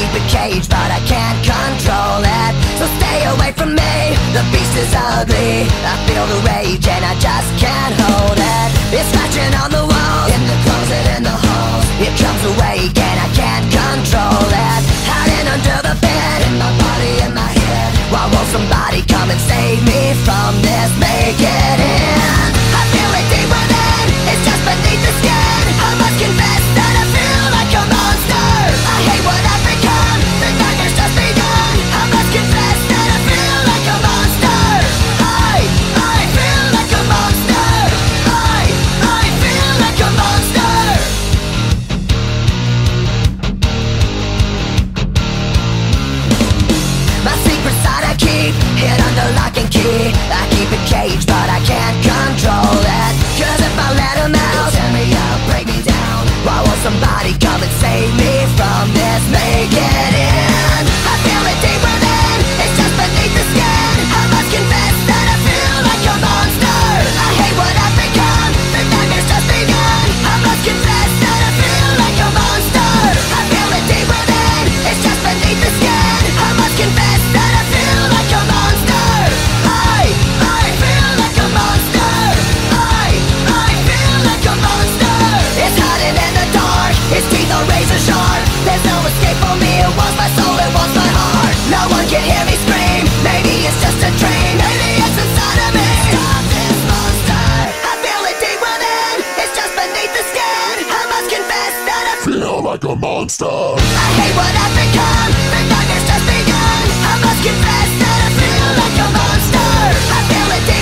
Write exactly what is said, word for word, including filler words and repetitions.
keep it caged, but I can't control it. So stay away from me, the beast is ugly. I feel the rage and I just can't hold it. It's scratching on the walls, in the closet, in the halls. It comes awake and I can't control it. Hiding under the bed, in my body, in my head. Why won't somebody come and save me from this? Make it in. I feel it deep within, it's just beneath the skin. I must confess that I feel like a monster. I hate what I've become, the nightmare's just begun. I must confess that I feel like a monster. I, I feel like a monster. I, I feel like a monster. My secret side I keep hid under lock and key. I keep it caged, but I can't control it. Cause if I let him out, he'll tear me up, break me down. Why won't somebody come and save me from this? Make it in. I feel it deep within, it's just beneath the skin. I must confess that I feel like a monster. I hate what I've become, the nightmare's just begun. I must confess that I feel like a monster. I feel it deep within, it's just beneath the skin. I must confess that I feel like a monster. I, I feel like a monster. I, I feel like a monster. It's hiding in the dark, its teeth are razor sharp. There's no escape for me, it wants my soul, it wants my heart. No one can hear me scream, maybe it's just a dream. Maybe it's inside of me. Stop this monster. I feel it deep within, it's just beneath the skin. I must confess that I feel like a monster. I hate what I've become, the nightmare's just begun. I must confess that I feel like a monster. I feel it deep